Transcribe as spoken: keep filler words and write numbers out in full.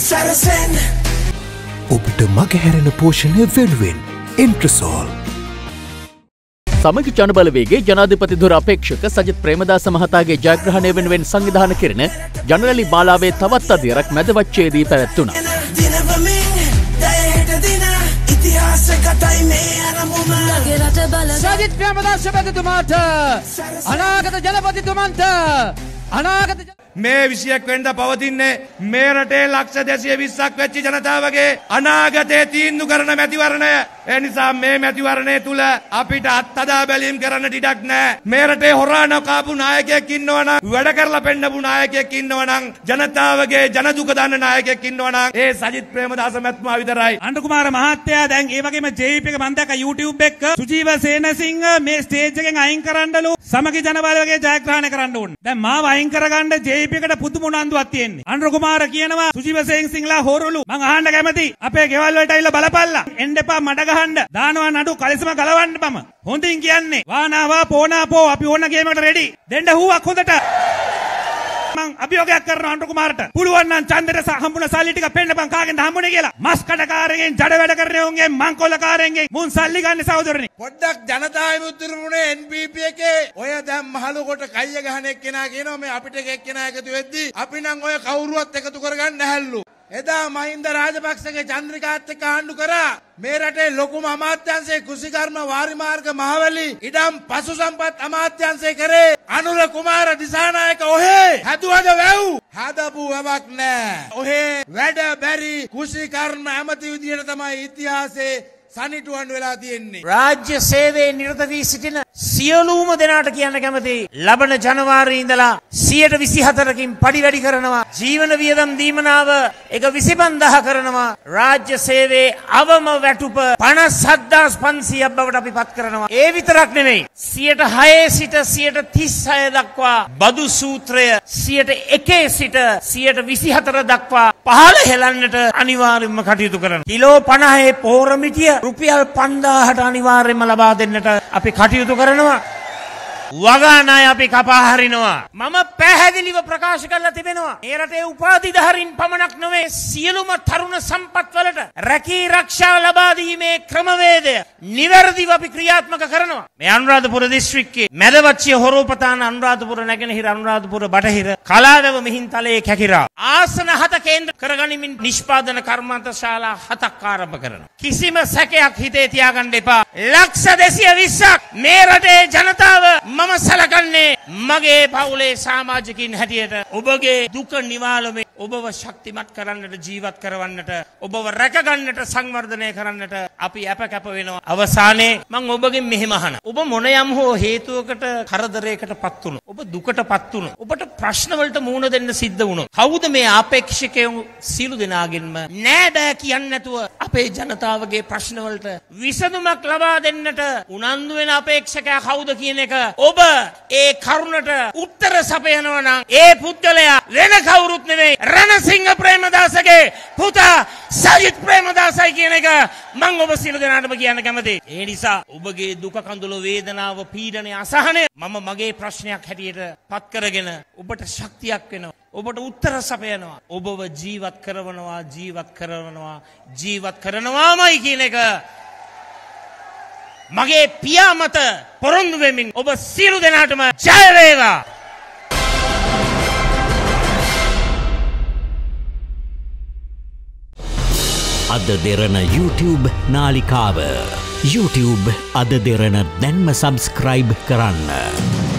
සරසෙන් ඔබට මගහැරෙන පෝෂණය වෙනුවෙන් එන්ට්‍රසෝල්. සමග ජනබලවේගේ ජනාධිපති ධුර අපේක්ෂක සජිත් ප්‍රේමදාස මහතාගේ ජයග්‍රහණය වෙනුවෙන් සංවිධානය කෙරෙන ජනරැලි මාලාවේ තවත් අදියරක් මැදවච්චේදී පැවැත්වුණා. සජිත් ප්‍රේමදාස මහතුමාට අනාගත ජනපතිතුමන්ට අනාගත මේ විසියක් වෙනිදා පවතින්නේ මේ රටේ ලක්ෂ දෙසිය විස්සක් වෙච්ච ජනතාවගේ අනාගතයේ තීන්දුව කරන මැතිවරණය. ඒ නිසා මේ මැතිවරණය තුල අපිට අත්හදා බැලීම් කරන්න ඉඩක් නැහැ. මේ රටේ හොරා නොකාපු නායකයෙක් ඉන්නවා නම්, වැඩ කරලා පෙන්නපු නායකයෙක් ඉන්නවා නම්, ජනතාවගේ ජන දුක දන්න නායකයෙක් ඉන්නවා නම් ඒ සජිත් ප්‍රේමදාස මැතිතුමා විතරයි. අනුර කුමාර මහත්තයා දැන් ඒ වගේම ජේ.වී.පී එක මම දැක්ක YouTube එක සුජීව සේනසිංහ මේ ස්ටේජ් එකෙන් අයින් කරන්නලු සමගි ජනබලවේගයේ ජයග්‍රහණය කරන්න ඕන. දැන් මාව අයින් කරගන්න ජේ.වී.පී එකට පුදුම උනන්දුවක් තියෙන්නේ. අනුර කුමාර කියනවා සුජීව සේනසිංහලා හොරලු මං අහන්න කැමති අපේ ගෙවල් වලට ඇවිල්ලා බලපල්ලා එන්න එපා මඩ ගහන්න දානවා නඩු කලිසම ගලවන්න බම හොඳින් කියන්නේ වානාවා පෝනාපෝ අපි ඕන ගේමකට රෙඩි දෙන්න හුවක් හොඳට මං අභියෝගයක් කරනවා අනුර කුමාරට පුළුවන් නම් ඡන්දෙට හම්බුන සල්ලි ටික පෙන්නපන් කාගෙන්ද හම්බුනේ කියලා මස් කඩකාරයෙන් ජඩ වැඩ කරන උන්ගේ මංකොල්ලකාරයෙන්ගේ මුන් සල්ලි ගන්න සහෝදරනි පොඩ්ඩක් ජනතාවේ මුද්‍රමුනේ එන් පී පී එකේ ඔය දැන් මහලු කොට කයිය ගහන එක්කෙනා කියනවා මේ අපිට එක්කෙනා එකතු වෙද්දි අපි නම් ඔය කවුරුවත් එකතු කරගන්න නැහැලු. එදා මහින්ද රාජපක්ෂගේ චන්ද්‍රිකාත් එක්ක ආණ්ඩු කරා මේ රටේ ලොකුම අමාත්‍යාංශයේ කෘෂිකර්ම වාරිමාර්ග මහවැලි ඉඩම් පශු සම්පත් අමාත්‍යාංශය කරේ අනුර කුමාර දිසානායක ඔහේ හැදුවද වැව් හදපු වැවක් නෑ. ඔහේ වැඩ බැරි කෘෂිකර්ම ඇමති විදියට තමයි ඉතිහාසයේ සනිටුවන් වෙලා තියෙන්නේ. රාජ්‍ය සේවයේ නිරත වී සිටින සියලුම දෙනාට කියන්න කැමති ලබන ජනවාරි ඉඳලා සියයට විසිහතරකින් පඩි වැඩි කරනවා. ජීවන වියදම් දීමනාව එක විසිපන්දාහ කරනවා. රාජ්‍ය සේවයේ අවම වැටුප පනස් හත්දාස් පන්සීයක් බවට අපි පත් කරනවා. ඒ විතරක් නෙමෙයි සියයට හයේ සිට සියයට තිස් හය දක්වා බදු සූත්‍රය සියයට එකේ සිට සියයට විසිහතර දක්වා පහළ හෙලන්නට අනිවාර්යයෙන්ම කටයුතු කරනවා. කිලෝ පනහේ පෝර මිටිය රුපියල් පන්දාහට අනිවාර්යයෙන්ම ලබා දෙන්නට අපි කටයුතු කරනවා. වගා ණය අපි කපා හරිනවා. මම පැහැදිලිව ප්‍රකාශ කරලා තිබෙනවා මේ රටේ උපාධිධාරීන් පමණක් නොවේ සියලුම තරුණ සම්පත් වලට රැකී ආරක්ෂා ලබා දීමේ ක්‍රමවේදය නිවැරදිව අපි ක්‍රියාත්මක කරනවා. මේ අනුරාධපුර දිස්ත්‍රික්කයේ මැදවච්චිය හොරෝපතාන අනුරාධපුර නැගෙනහිර අනුරාධපුර බටහිර කලාවැව මිහින්තලයේ කැකිරා ආසන හත කේන්ද්‍ර කරගනිමින් නිෂ්පාදන කර්මාන්තශාලා හතක් ආරම්භ කරනවා. කිසිම සැකයක් හිතේ තියාගන්න එපා. ලක්ෂ දෙසිය විස්සක් මේ රටේ ජනතාව මම සලකන්නේ මගේ පවුලේ සමාජිකින් හැටියට ඔබගේ දුක නිවාලමේ ඔබව ශක්තිමත් කරන්නට ජීවත් කරවන්නට ඔබව රැකගන්නට සංවර්ධනය කරන්නට අපි අප කැප වෙනවා. අවසානයේ මම ඔබගෙන් මෙහෙම අහන. ඔබ මොන යම් හෝ හේතුවකට කරදරයකට පත් වුණොත් ඔබ දුකට පත් වුණොත් ඔබට ප්‍රශ්න වලට මුහුණ දෙන්න සිද්ධ වුණොත් කවුද මේ ආපේක්ෂකයන් සියලු දෙනාගෙන්ම නෑ බෑ කියන්නේ නැතුව අපේ ජනතාවගේ ප්‍රශ්න වලට විසඳුමක් ලබා දෙන්නට උනන්දු වෙන අපේක්ෂකයා කවුද කියන එක ඔබ ඒ කරුණට උත්තර සපයනවා නම් ඒ පුද්ගලයා වෙන කවුරුත් නෙවෙයි රණසිංහ ප්‍රේමදාසගේ පුතා සජිත් ප්‍රේමදාසයි කියන එක මම ඔබ සියලු දෙනාටම කියන්න කැමතියි. ඒ නිසා ඔබගේ දුක කඳුළු වේදනාව පීඩනය අසහනය මම මගේ ප්‍රශ්නයක් හැටියට පත් කරගෙන ඔබට ශක්තියක් වෙනවා. ඔබට උත්තර සපයනවා. ඔබව ජීවත් කරනවා ජීවත් කරනවා ජීවත් කරනවාමයි කියන එක මගේ පියා මත පොරොන්දු වෙමින් ඔබ සියලු දෙනාටම ජය වේවා. අද දෙරණ YouTube නාලිකාව YouTube අද දෙරණ දැන්ම සබස්ක්‍රයිබ් කරන්න.